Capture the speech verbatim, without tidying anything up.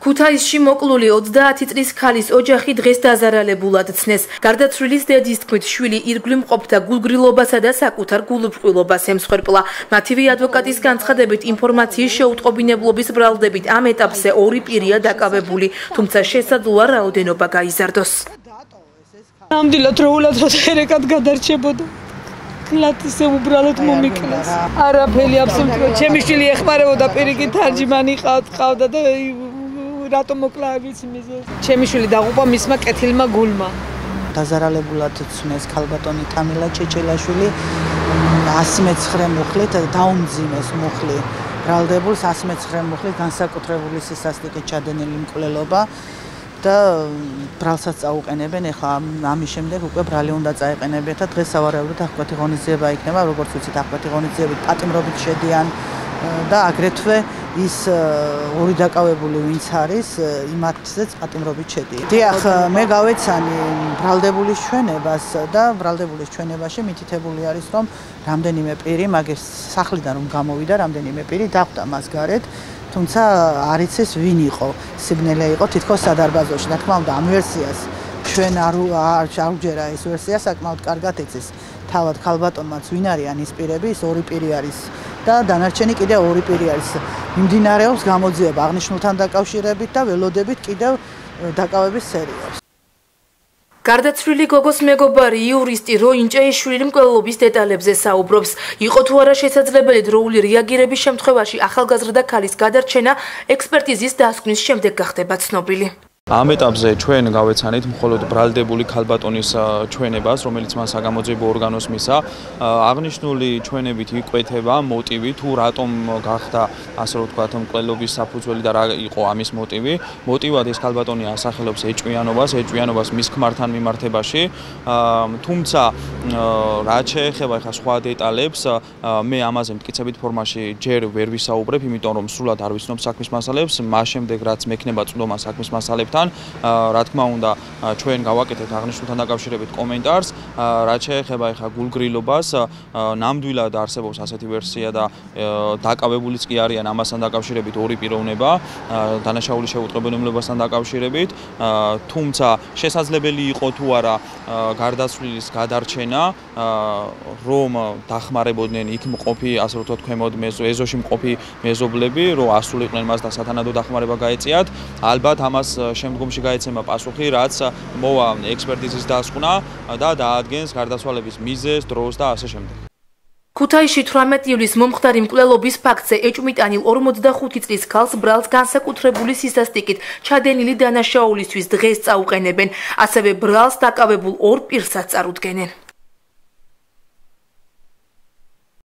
ქუთაისში მოკლული ოცდაათი წლის ქალის ოჯახი დღეს დაზარალებულად ცნეს. გარდაცვლილის დედის თქმით, შვილი ირგვლივ მყოფთა გულგრილობასა და საკუთარ გულუბრყვილობას ემსხვერპლა. მათივე ადვოკატის განცხადებით, ინფორმაციის შეუტყობინებლობის ბრალდებით ამ ეტაპზე ორი პირია დაკავებული, თუმცა შესაძლოა რაოდენობა გაიზარდოს. ნამდვილად როულად როდერეკად გადარჩებოდა. კლატისე უბრალოდ მომიკლეს. არაფერი აბსოლუტურად. ჩემი შვილი ეხმარებოდა პირიქით თარჯიმანი ყავდა და რატომ მოკლა ვიცი მიზეზი. ჩემი შვილი დაღუპა მისმა კეთილმა გულმა. დაზარალებულად ცნეს ქალბატონი თამილა ჩეჩელაშვილი ასი მეცხრე მუხლით დაუმძიმეს მუხლი. ბრალდებულს ასი მეცხრე მუხლით განსაკუთრებული სისასტიკით ჩადენილი მკვლელობა და ბრალსაც წაუყენებენ. ეხლა ამის შემდეგ უკვე ბრალი უნდა წაეყენებიათ და დღეს სავარაუდოდ აღკვეთი ღონისძიება იქნება, როგორც ვიცით, აღკვეთი ღონისძიებით პატიმრობით შედიან და აგრეთვე ის ორი დაკავებული ვინც არის, იმათზეც პატიმრობით შედიან. დიახ, მე გავეცანი ბრალდებულის ჩვენებას და ბრალდებულის ჩვენებაში მითითებული არის, რომ რამდენიმე პირი მაგის სახლიდან რომ გამოვიდა, რამდენიმე პირი დახვდა მას გარეთ. თუმცა არ იცის ვინ იყო, სიგნალე იყო თითქოს სადარბაზოში. რა თქმა უნდა, ამ ვერსიას ჩვენ არ არჯერა ეს ვერსია საკმაოდ კარგად იცის. თავად ქალბატონმაც ვინ არიან ის პირები, ის ორი პირი არის და დანარჩენი კიდევ ორი პირი არის. მიმდინარეობს გამოძიება აღნიშნულთან დაკავშირებით და ველოდებით კიდევ დაკავების სერიას. გარდაცვლილი გოგოს მეგობარი იურისტი როინ ჭეიშვილი მკვლელობის დეტალებზე საუბრობს. იყო თუ არა შესაძლებელი დროული რეაგირების შემთხვევაში ახალგაზრდა ქალის გადარჩენა ექსპერტიზის დასკვნის შემდეგ გახდება ცნობილი. ამ ეტაპზე ჩვენ გავეცანით მხოლოდ ბრალდებული ქალბატონის ჩვენებას, რომელიც მან საგამოძიებო ორგანოს მისცა. აღნიშნული ჩვენებით იკვეთება მოტივი, თუ რატომ გახდა ასე რომ ვთქვათ მკვლელობის საფუძველი და რა იყო ამის მოტივი. მოტივად ეს ქალბატონი ასახელობს ეჭვიანობას, ეჭვიანობას მის ქმართან მიმართებაში. თუმცა რაც შეეხება ხა სხვა დეტალებს, მე ამაზე მტკიცებით ფორმაში ჯერ ვერ ვისაუბრებ, იმიტომ რომ სრულად არ ვიცნობ საქმის მასალებს. მას შემდეგ რაც მექნება წვდომა საქმის მასალებს რა თქმა უნდა ჩვენ გავაკეთებთ აღნიშნულთან დაკავშირებით კომენტარს. რაც შეეხება ახლა გულგრილობას, ნამდვილად არსებობს ასეთი ვერსია და დაკავებულიც კი არიან ამასთან დაკავშირებით ორი პიროვნება დანაშაულის შეუტყობინებლებასთან დაკავშირებით. თუმცა შესაძლებელი იყო თუ არა გარდაცვლილის გადარჩენა, რომ დახმარებოდნენ იქ მყოფი, ასე რომ თქვენ ეზოში მყოფი მეზობლები, რომ ასულიყვნენ მას და სათანადო დახმარება გაეწიათ. ალბათ ამას შემდგომში გაეცემა პასუხი, რაც მოვა ექსპერტიზის დასკვნა და დაადგენს გარდაცვალების მიზეზს, დროს და ასე შემდეგ. ქუთაისში თვრამეტი ივლისს მომხდარი მკვლელობის ფაქტზე ეჭვმიტანილ ორმოცდახუთი წლის ქალს ბრალს განსაკუთრებული სისასტიკით ჩადენილი დანაშაულისთვის დღეს წაუყენებენ. ასევე ბრალს დაკავებულ ორ პირსაც წარუდგენენ.